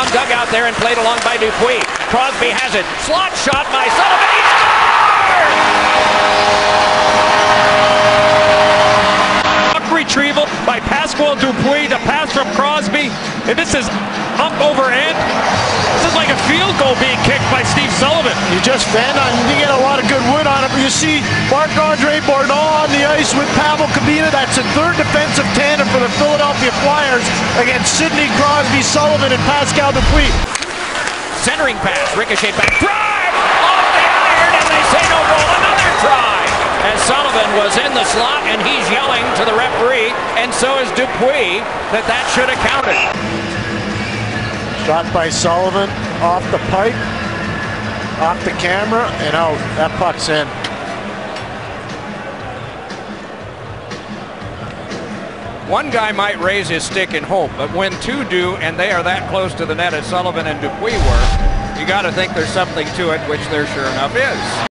around dugout there and played along by Dupuis. Crosby has it. Slot shot by Sullivan. He scores! Retrieval by Pascal Dupuis. The pass from Crosby. And this is up over end. This is like a field goal being kicked by Steve Sullivan. You just fan on, you get a lot of good wood on it. But you see Marc-Andre Bourdon on the ice with Pavel Kabina. That's a third defensive tandem for the Philadelphia Flyers against Sidney Crosby, Sullivan, and Pascal Dupuis. Centering pass, ricochet back, drive off the iron, and they say no goal. Another try. As Sullivan was in the slot, and he's yelling to the referee, and so is Dupuis that should have counted. Shot by Sullivan off the pipe, off the camera, and out. That puck's in. One guy might raise his stick in hope, but when two do, and they are that close to the net as Sullivan and Dupuis were, you got to think there's something to it, which there sure enough is.